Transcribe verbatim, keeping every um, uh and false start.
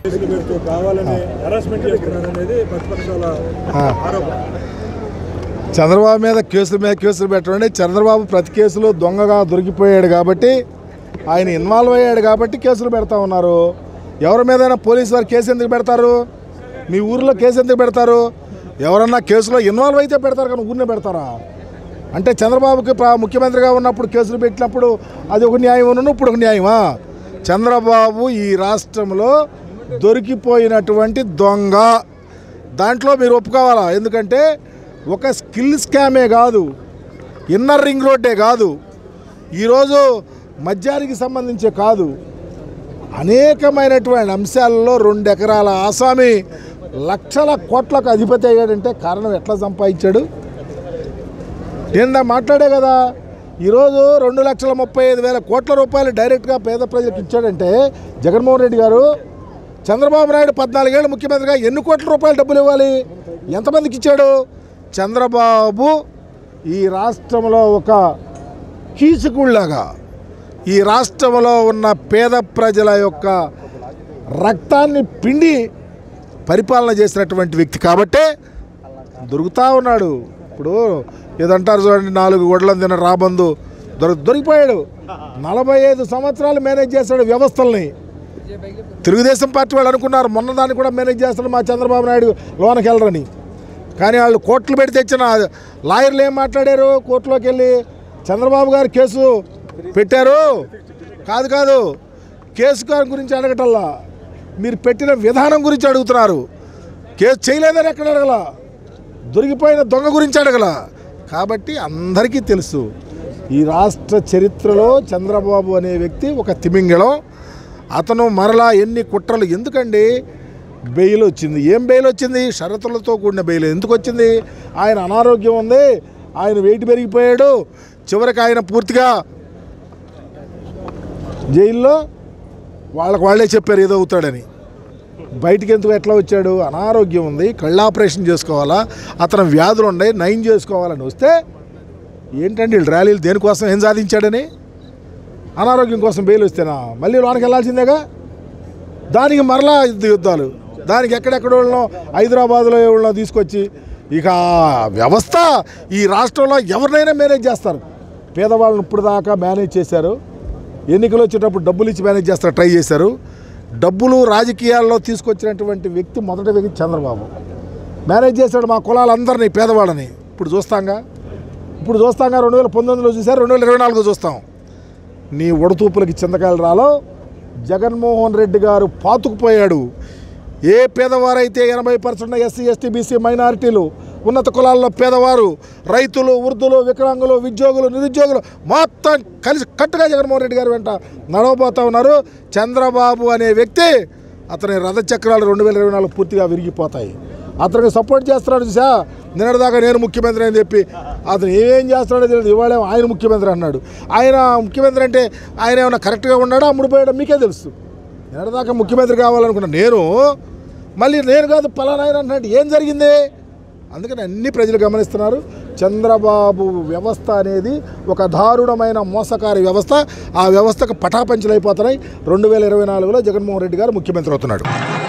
చంద్రబాబు మీద కేసుల మీద కేసులు పెట్టండి. చంద్రబాబు ప్రతి కేసులో దొంగగా దొరికిపోయాడు కాబట్టి, ఆయన ఇన్వాల్వ్ అయ్యాడు కాబట్టి కేసులు పెడతా ఉన్నారు. ఎవరి మీదైనా పోలీసు వారు కేసు ఎందుకు పెడతారు? మీ ఊరిలో కేసు ఎందుకు పెడతారు? ఎవరన్నా కేసులో ఇన్వాల్వ్ అయితే పెడతారు కానీ ఊరినే పెడతారా? అంటే చంద్రబాబుకి ముఖ్యమంత్రిగా ఉన్నప్పుడు కేసులు పెట్టినప్పుడు అది ఒక న్యాయం ఉన్ను ఇప్పుడు ఒక న్యాయమా? చంద్రబాబు ఈ రాష్ట్రంలో దొరికిపోయినటువంటి దొంగ. దాంట్లో మీరు ఒప్పుకోవాలా? ఎందుకంటే ఒక స్కిల్ స్కామే కాదు, ఇన్నర్ రింగ్ రోడ్డే కాదు, ఈరోజు మద్యానికి సంబంధించే కాదు, అనేకమైనటువంటి అంశాలలో రెండు ఎకరాల ఆసామి లక్షల కోట్లకు అధిపతి అయ్యాడంటే కారణం ఎట్లా సంపాదించాడు? ఏందా మాట్లాడే కదా. ఈరోజు రెండు లక్షల ముప్పై ఐదు వేల కోట్ల రూపాయలు డైరెక్ట్గా పేద ప్రజలకు ఇచ్చాడంటే జగన్మోహన్ రెడ్డి గారు, చంద్రబాబు నాయుడు పద్నాలుగేళ్ళు ముఖ్యమంత్రిగా ఎన్ని కోట్ల రూపాయలు డబ్బులు ఇవ్వాలి? ఎంతమందికి ఇచ్చాడు? చంద్రబాబు ఈ రాష్ట్రంలో ఒక కీచకుడిలాగా ఈ రాష్ట్రంలో ఉన్న పేద ప్రజల యొక్క రక్తాన్ని పిండి పరిపాలన చేసినటువంటి వ్యక్తి కాబట్టే దొరుకుతూ ఉన్నాడు. ఇప్పుడు ఏదంటారు చూడండి, నాలుగు గొడ్లను తిన రాబందు దొరి దొరికిపోయాడు. నలభై ఐదు సంవత్సరాలు మేనేజ్ చేశాడు వ్యవస్థల్ని. తెలుగుదేశం పార్టీ వాళ్ళు అనుకున్నారు మొన్న దాన్ని కూడా మేనేజ్ చేస్తాడు మా చంద్రబాబు నాయుడు లోనకి వెళ్ళరని. కానీ వాళ్ళు కోర్టులు పెట్టి తెచ్చిన లాయర్లు ఏం మాట్లాడారు? కోర్టులోకి వెళ్ళి చంద్రబాబు గారు కేసు పెట్టారు కాదు కాదు కేసు గారి గురించి అడగటల్లా, మీరు పెట్టిన విధానం గురించి అడుగుతున్నారు. కేసు చేయలేదని ఎక్కడ అడగల, దొరికిపోయిన దొంగ గురించి అడగల. కాబట్టి అందరికీ తెలుసు ఈ రాష్ట్ర చరిత్రలో చంద్రబాబు అనే వ్యక్తి ఒక తిమింగళం. అతను మరలా ఎన్ని కుట్రలు. ఎందుకండి బెయిల్ వచ్చింది? ఏం బెయిల్ వచ్చింది? షరతులతో కూడిన బెయిల్. ఎందుకు వచ్చింది? ఆయన అనారోగ్యం ఉంది, ఆయన వెయిట్ పెరిగిపోయాడు, చివరికి ఆయన పూర్తిగా జైల్లో వాళ్ళకు వాళ్ళే చెప్పారు ఏదో అవుతాడని. బయటికి ఎందుకు ఎట్లా వచ్చాడు? అనారోగ్యం ఉంది, కళ్ళ ఆపరేషన్ చేసుకోవాలా, అతను వ్యాధులు ఉన్నాయి, నయం చేసుకోవాలని వస్తే ఏంటండి వీళ్ళు ర్యాలీలు దేనికోసం? ఏం సాధించాడని? అనారోగ్యం కోసం బెయిల్ వస్తేనా మళ్ళీ లోనికి వెళ్ళాల్సిందేగా. దానికి మరలా యుద్ధాలు, దానికి ఎక్కడెక్కడ వాళ్ళనో హైదరాబాద్లో వాళ్ళనో తీసుకొచ్చి ఇక వ్యవస్థ ఈ రాష్ట్రంలో ఎవరినైనా మేనేజ్ చేస్తారు. పేదవాళ్ళని ఇప్పుడు దాకా మేనేజ్ చేశారు. ఎన్నికలు వచ్చేటప్పుడు డబ్బులు ఇచ్చి మేనేజ్ చేస్తారు, ట్రై చేశారు. డబ్బులు రాజకీయాల్లో తీసుకొచ్చినటువంటి వ్యక్తి మొదటి వ్యక్తి చంద్రబాబు. మేనేజ్ చేశాడు మా కులాలందరినీ, పేదవాళ్ళని. ఇప్పుడు చూస్తాంగా ఇప్పుడు చూస్తాంగా రెండు వేల పంతొమ్మిదిలో చూశారు, రెండు వేల ఇరవై నాలుగులో చూస్తాం. నీ ఉడతూపులకి చింతకాయలు రాలో జగన్మోహన్ రెడ్డి గారు పాతుకుపోయాడు. ఏ పేదవారైతే ఎనభై పర్సెంట్ ఎస్సీ ఎస్టీ బీసీ మైనారిటీలు, ఉన్నత కులాల్లో పేదవారు, రైతులు, వృద్ధులు, వికలాంగులు, ఉద్యోగులు, నిరుద్యోగులు మొత్తం కలిసి కట్టుగా జగన్మోహన్ రెడ్డి గారు వెంట నడవబోతూ ఉన్నారు. చంద్రబాబు అనే వ్యక్తి, అతని రథచక్రాలు రెండు వేల ఇరవై నాలుగు పూర్తిగా విరిగిపోతాయి. అతనికి సపోర్ట్ చేస్తున్నాడు చూసా. నిన్నటిదాకా నేను ముఖ్యమంత్రి అని చెప్పి అతను ఏం చేస్తున్నాడో తెలియదు. ఇవాళ ఆయన ముఖ్యమంత్రి అన్నాడు. ఆయన ముఖ్యమంత్రి అంటే ఆయన ఏమైనా కరెక్ట్గా ఉన్నాడో అమ్ముడుపోయాడో మీకే తెలుసు. నిన్నటిదాకా ముఖ్యమంత్రి కావాలనుకున్నా నేను, మళ్ళీ నేను కాదు పలానా ఆయన అన్నట్టు ఏం జరిగింది? అందుకని అన్ని ప్రజలు గమనిస్తున్నారు. చంద్రబాబు వ్యవస్థ అనేది ఒక దారుణమైన మోసకారి వ్యవస్థ. ఆ వ్యవస్థకు పటాపంచలైపోతున్నాయి. రెండు వేల ఇరవై నాలుగులో జగన్మోహన్ రెడ్డి గారు ముఖ్యమంత్రి అవుతున్నాడు.